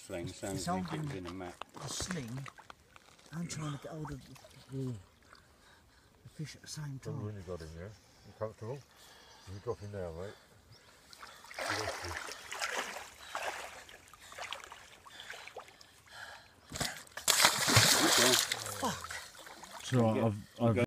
fling, sounds it's like it holding was in a mat. the sling and trying to get hold of the fish at the same time. When you got him, yeah? You comfortable? You drop him now, mate. Okay. Fuck. So I've